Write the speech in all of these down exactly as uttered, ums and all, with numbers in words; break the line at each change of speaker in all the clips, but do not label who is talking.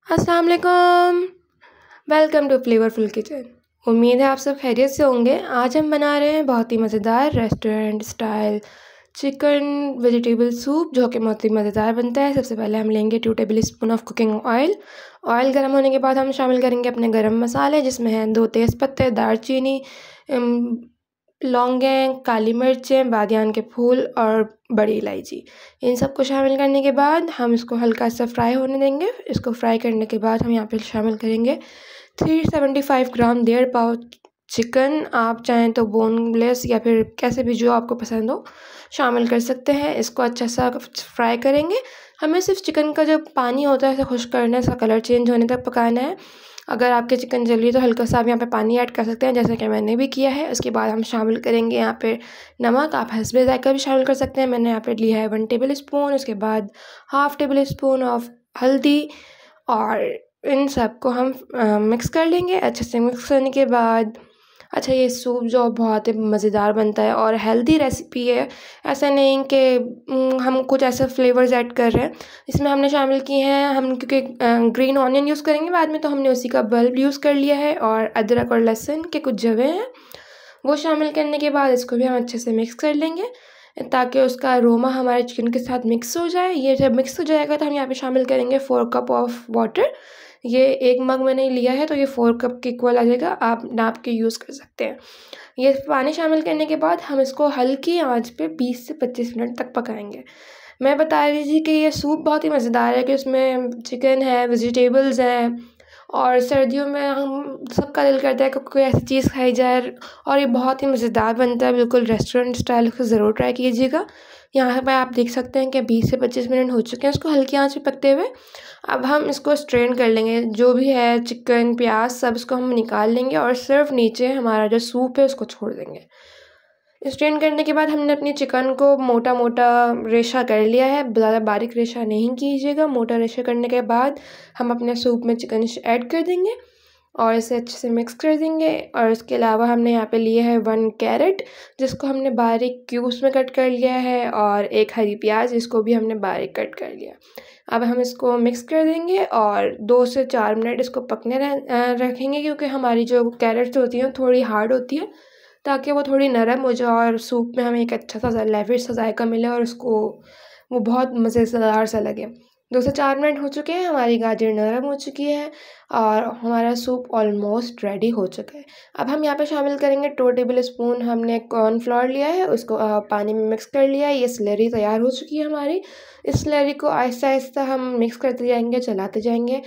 अस्सलाम वालेकुम, welcome to flavourful kitchen. उम्मीद है आप सब खैरियत से होंगे। आज हम बना रहे हैं बहुत ही मज़ेदार restaurant style chicken vegetable soup, जो कि बहुत ही मज़ेदार बनता है। सबसे पहले हम लेंगे two tablespoon of cooking oil. Oil गर्म होने के बाद हम शामिल करेंगे अपने गरम मसाले, जिसमें हैं दो तेज़पत्ते, दालचीनी, लौंगें, काली मिर्चें, बादियान के फूल और बड़ी इलायची। इन सब को शामिल करने के बाद हम इसको हल्का सा फ्राई होने देंगे। इसको फ्राई करने के बाद हम यहाँ पे शामिल करेंगे थ्री सेवेंटी फाइव ग्राम डेढ़ पाव चिकन। आप चाहें तो बोनलेस या फिर कैसे भी जो आपको पसंद हो शामिल कर सकते हैं। इसको अच्छा सा फ्राई करेंगे। हमें सिर्फ चिकन का जो पानी होता है इसे खुश्क करना है, इसका कलर चेंज होने तक पकाना है। अगर आपके चिकन जल रही है तो हल्का सा आप यहाँ पे पानी ऐड कर सकते हैं, जैसा कि मैंने भी किया है। उसके बाद हम शामिल करेंगे यहाँ पे नमक। आप हस्बे ज़ायका भी शामिल कर सकते हैं। मैंने यहाँ पे लिया है वन टेबल स्पून। उसके बाद हाफ़ टेबल स्पून ऑफ हल्दी, और इन सब को हम मिक्स कर लेंगे। अच्छे से मिक्स करने के बाद अच्छा, ये सूप जो बहुत ही मज़ेदार बनता है और हेल्दी रेसिपी है। ऐसा नहीं कि हम कुछ ऐसे फ्लेवर्स ऐड कर रहे हैं। इसमें हमने शामिल किए हैं, हम क्योंकि ग्रीन ऑनियन यूज़ करेंगे बाद में, तो हमने उसी का बल्ब यूज़ कर लिया है। और अदरक और लहसुन के कुछ जवे हैं, वो शामिल करने के बाद इसको भी हम अच्छे से मिक्स कर लेंगे ताकि उसका अरोमा हमारे चिकन के साथ मिक्स हो जाए। ये जब मिक्स हो जाएगा तो हम यहाँ पे शामिल करेंगे फोर कप ऑफ वाटर। ये एक मग मैंने लिया है तो ये फोर कप के इक्वल आ जाएगा, आप नाप के यूज़ कर सकते हैं। ये पानी शामिल करने के बाद हम इसको हल्की आंच पे बीस से पच्चीस मिनट तक पकाएंगे। मैं बता रही थी कि ये सूप बहुत ही मज़ेदार है, कि उसमें चिकन है, वेजिटेबल्स हैं, और सर्दियों में हम सबका दिल करता है कि कोई ऐसी चीज़ खाई जाए, और ये बहुत ही मज़ेदार बनता है, बिल्कुल रेस्टोरेंट स्टाइल। उसको ज़रूर ट्राई कीजिएगा। यहाँ पर आप देख सकते हैं कि बीस से पच्चीस मिनट हो चुके हैं इसको हल्की आंच पे पकते हुए। अब हम इसको स्ट्रेन कर लेंगे, जो भी है चिकन प्याज सब इसको हम निकाल लेंगे और सिर्फ नीचे हमारा जो सूप है उसको छोड़ देंगे। स्ट्रेन करने के बाद हमने अपनी चिकन को मोटा मोटा रेशा कर लिया है, ज़्यादा बारीक रेशा नहीं कीजिएगा। मोटा रेशा करने के बाद हम अपने सूप में चिकन ऐड कर देंगे और इसे अच्छे से मिक्स कर देंगे। और इसके अलावा हमने यहाँ पे लिया है वन कैरेट, जिसको हमने बारीक क्यूब्स में कट कर लिया है, और एक हरी प्याज, इसको भी हमने बारीक कट कर लिया। अब हम इसको मिक्स कर देंगे और दो से चार मिनट इसको पकने रखेंगे, क्योंकि हमारी जो कैरेट्स होती हैं थोड़ी हार्ड होती है, ताकि वो थोड़ी नरम हो जाए और सूप में हमें एक अच्छा सा लेविश सा जायका मिले और उसको वो बहुत मज़ेदार सा लगे। दो से चार मिनट हो चुके हैं, हमारी गाजर नरम हो चुकी है और हमारा सूप ऑलमोस्ट रेडी हो चुका है। अब हम यहाँ पे शामिल करेंगे टू टेबल स्पून हमने कॉर्नफ्लोर लिया है, उसको पानी में मिक्स कर लिया है। ये स्लरी तैयार हो चुकी है हमारी। इस स्लरी को आहिस्ता आहिस्ता हम मिक्स करते जाएंगे, चलाते जाएंगे।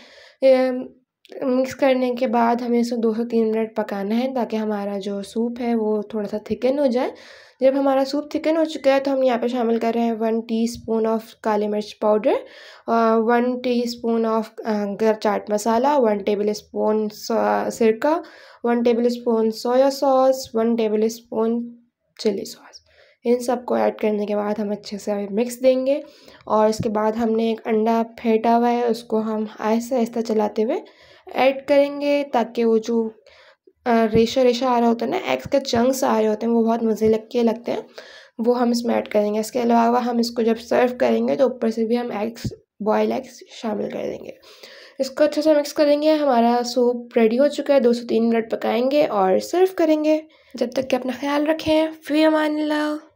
मिक्स करने के बाद हमें इसे दो से तीन मिनट पकाना है, ताकि हमारा जो सूप है वो थोड़ा सा थिकन हो जाए। जब हमारा सूप थिकन हो चुका है तो हम यहाँ पे शामिल कर रहे हैं वन टीस्पून ऑफ काली मिर्च powder, one teaspoon of chaat masala, one tablespoon सिरका, one tablespoon soya sauce, one tablespoon chilli sauce. इन सब को ऐड करने के बाद हम अच्छे से मिक्स देंगे और इसके बाद हमने एक अंडा फेंटा हुआ है, उसको हम आहिस्ता आहिस्ता चलाते हुए ऐड करेंगे, ताकि वो जो रेशा रेशा आ रहा होता है ना, एग्स के चंक्स आ रहे होते हैं, वो बहुत मज़े लग के लगते हैं, वो हम इसमें ऐड करेंगे। इसके अलावा हम इसको जब सर्व करेंगे तो ऊपर से भी हम एग्स बॉयल एग्स शामिल कर देंगे। इसको अच्छे से मिक्स करेंगे। हमारा सूप रेडी हो चुका है। दो से तीन मिनट पकाएंगे और सर्व करेंगे। जब तक कि अपना ख्याल रखें। फ़ी अमान अल्लाह।